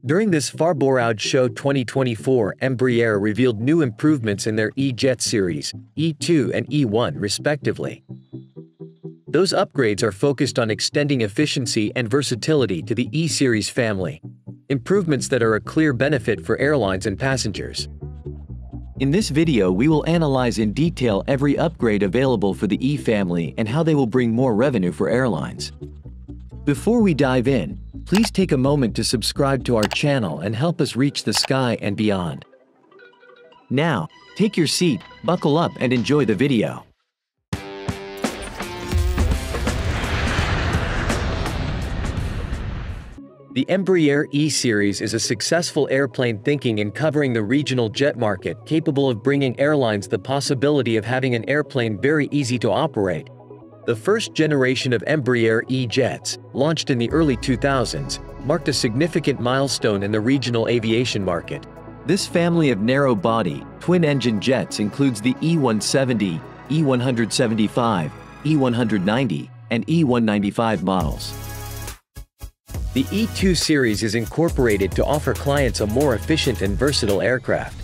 During this Farnborough Show 2024, Embraer revealed new improvements in their E-Jet series, E2 and E1 respectively. Those upgrades are focused on extending efficiency and versatility to the E-series family, improvements that are a clear benefit for airlines and passengers. In this video, we will analyze in detail every upgrade available for the E family and how they will bring more revenue for airlines. Before we dive in, please take a moment to subscribe to our channel and help us reach the sky and beyond. Now, take your seat, buckle up and enjoy the video. The Embraer E-Series is a successful airplane thinking in covering the regional jet market, capable of bringing airlines the possibility of having an airplane very easy to operate. The first generation of Embraer E-Jets, launched in the early 2000s, marked a significant milestone in the regional aviation market. This family of narrow-body, twin-engine jets includes the E170, E175, E190, and E195 models. The E2 series is incorporated to offer clients a more efficient and versatile aircraft.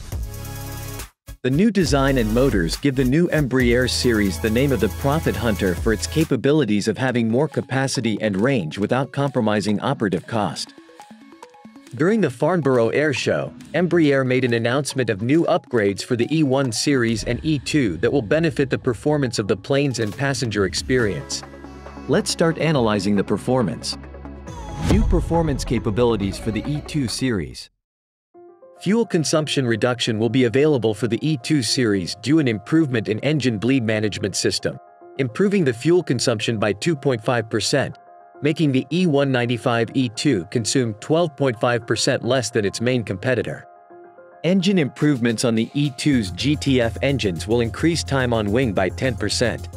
The new design and motors give the new Embraer series the name of the Profit Hunter for its capabilities of having more capacity and range without compromising operative cost. During the Farnborough Air Show, Embraer made an announcement of new upgrades for the E1 series and E2 that will benefit the performance of the planes and passenger experience. Let's start analyzing the performance. New performance capabilities for the E2 series. Fuel consumption reduction will be available for the E2 series due to an improvement in engine bleed management system, improving the fuel consumption by 2.5%, making the E195 E2 consume 12.5% less than its main competitor. Engine improvements on the E2's GTF engines will increase time on wing by 10%.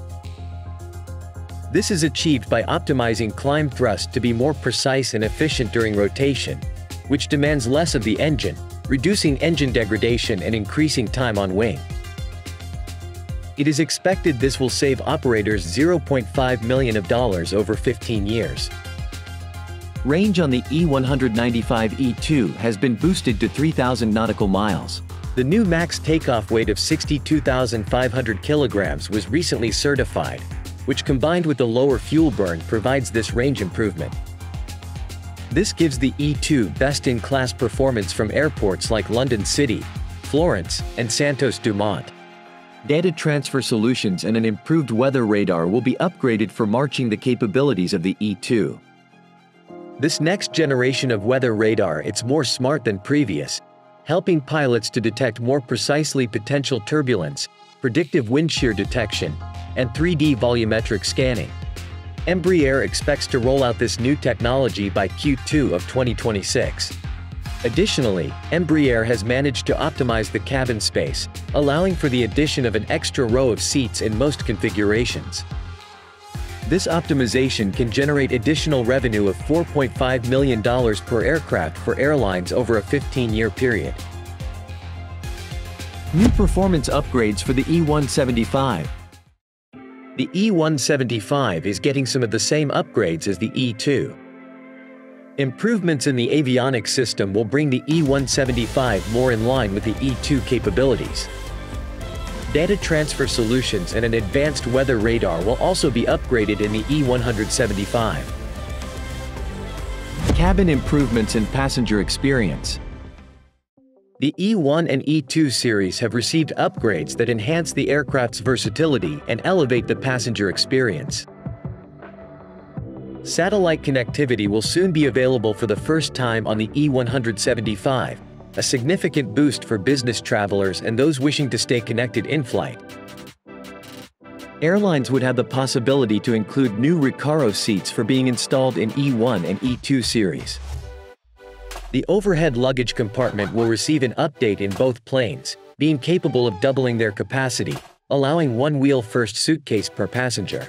This is achieved by optimizing climb thrust to be more precise and efficient during rotation, which demands less of the engine, reducing engine degradation and increasing time on wing. It is expected this will save operators $0.5 million over 15 years. Range on the E195 E2 has been boosted to 3,000 nautical miles. The new max takeoff weight of 62,500 kilograms was recently certified, which combined with the lower fuel burn provides this range improvement. This gives the E2 best-in-class performance from airports like London City, Florence, and Santos Dumont. Data transfer solutions and an improved weather radar will be upgraded for matching the capabilities of the E2. This next generation of weather radar is more smart than previous, helping pilots to detect more precisely potential turbulence, predictive wind shear detection, and 3D volumetric scanning. Embraer expects to roll out this new technology by Q2 of 2026. Additionally, Embraer has managed to optimize the cabin space, allowing for the addition of an extra row of seats in most configurations. This optimization can generate additional revenue of $4.5 million per aircraft for airlines over a 15-year period. New performance upgrades for the E175. The E175 is getting some of the same upgrades as the E2. Improvements in the avionics system will bring the E175 more in line with the E2 capabilities. Data transfer solutions and an advanced weather radar will also be upgraded in the E175. Cabin improvements and passenger experience. The E1 and E2 series have received upgrades that enhance the aircraft's versatility and elevate the passenger experience. Satellite connectivity will soon be available for the first time on the E175, a significant boost for business travelers and those wishing to stay connected in-flight. Airlines would have the possibility to include new Recaro seats for being installed in E1 and E2 series. The overhead luggage compartment will receive an update in both planes, being capable of doubling their capacity, allowing one wheel-first suitcase per passenger.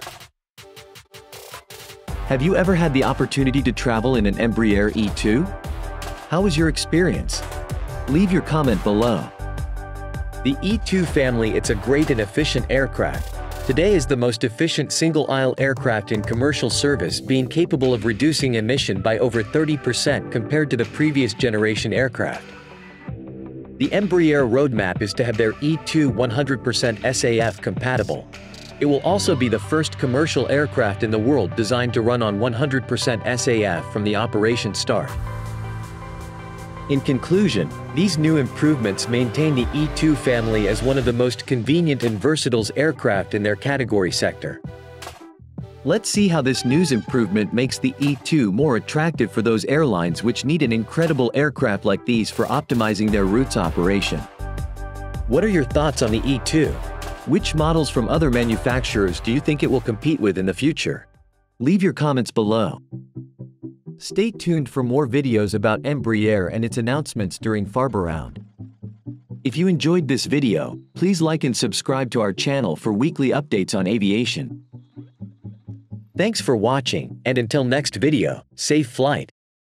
Have you ever had the opportunity to travel in an Embraer E2? How was your experience? Leave your comment below. The E2 family, it's a great and efficient aircraft, Today is the most efficient single-aisle aircraft in commercial service, being capable of reducing emission by over 30% compared to the previous generation aircraft. The Embraer roadmap is to have their E2 100% SAF compatible. It will also be the first commercial aircraft in the world designed to run on 100% SAF from the operation start. In conclusion, these new improvements maintain the E2 family as one of the most convenient and versatile aircraft in their category sector. Let's see how this news improvement makes the E2 more attractive for those airlines which need an incredible aircraft like these for optimizing their routes operation. What are your thoughts on the E2? Which models from other manufacturers do you think it will compete with in the future? Leave your comments below. Stay tuned for more videos about Embraer and its announcements during Farbaround. If you enjoyed this video, please like and subscribe to our channel for weekly updates on aviation. Thanks for watching, and until next video, safe flight!